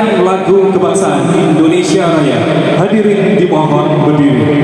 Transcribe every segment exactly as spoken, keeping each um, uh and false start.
menyanyikan lagu kebangsaan Indonesia Raya. Hadirin dimohon berdiri.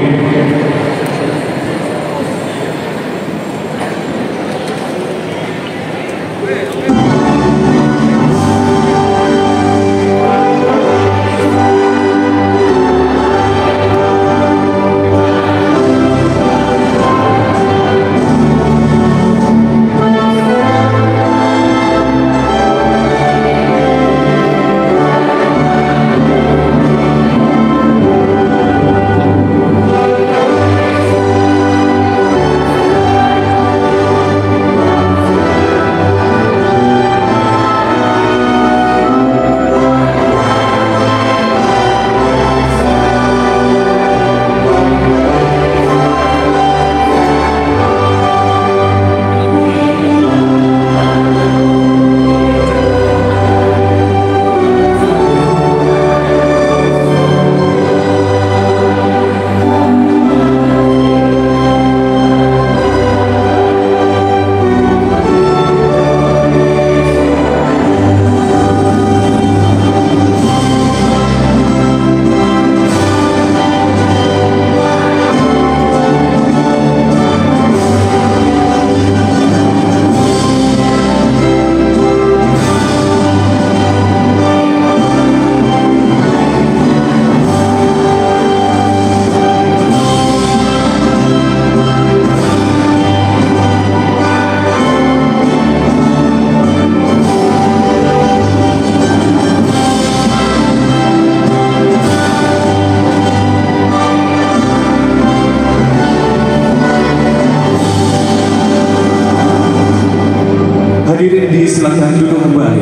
Hadirin disilakan duduk kembali.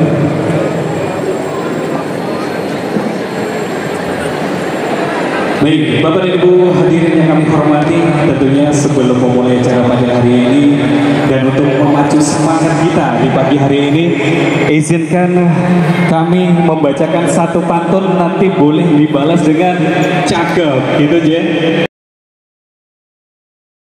Baik, Bapak dan Ibu hadirin yang kami hormati, tentunya sebelum memulai acara pada hari ini dan untuk memacu semangat kita di pagi hari ini, izinkan kami membacakan satu pantun, nanti boleh dibalas dengan cakep, gitu aja.